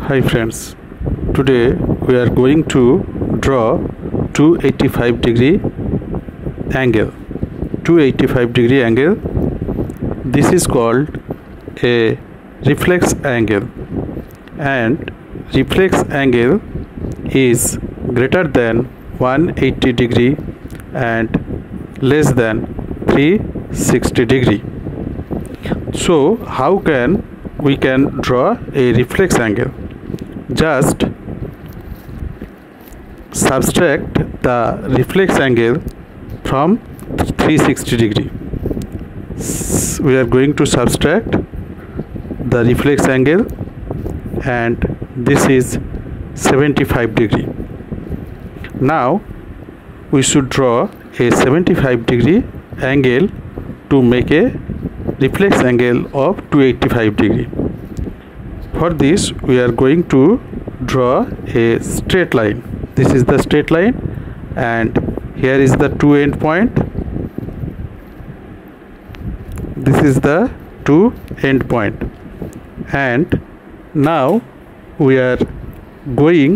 Hi friends, today we are going to draw 285-degree angle. 285-degree angle. This is called a reflex angle, and reflex angle is greater than 180 degree and less than 360 degree. So how can we draw a reflex angle? Just subtract the reflex angle from 360 degree. We are going to subtract the reflex angle, and this is 75 degree. Now we should draw a 75 degree angle to make a reflex angle of 285 degree. For this we are going to draw a straight line. This is the straight line, and here is the two end point. This is the two end point, and now we are going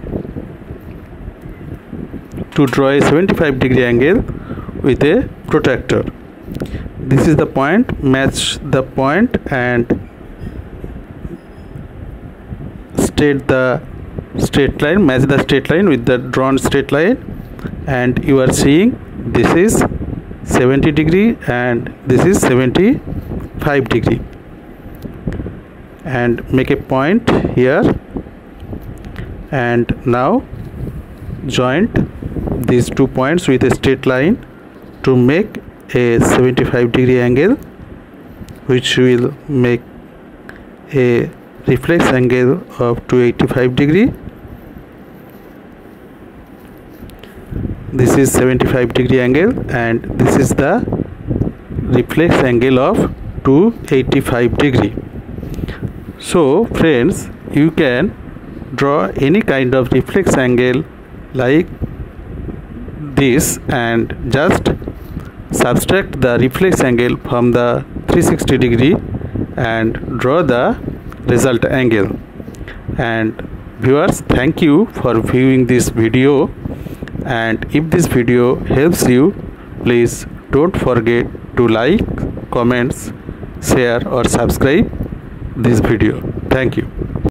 to draw a 75 degree angle with a protractor. This is the point. Match the point and straight the straight line. Match the straight line with the drawn straight line, and you are seeing this is 70 degree and this is 75 degree. And make a point here, and now joint these 2 points with a straight line to make a 75 degree angle, which will make a reflex angle of 285 degree. This is 75 degree angle, and this is the reflex angle of 285 degree. So friends, you can draw any kind of reflex angle like this and just subtract the reflex angle from the 360 degree and draw the result angle. And viewers, thank you for viewing this video, and if this video helps you, please don't forget to like, comments, share or subscribe this video. Thank you.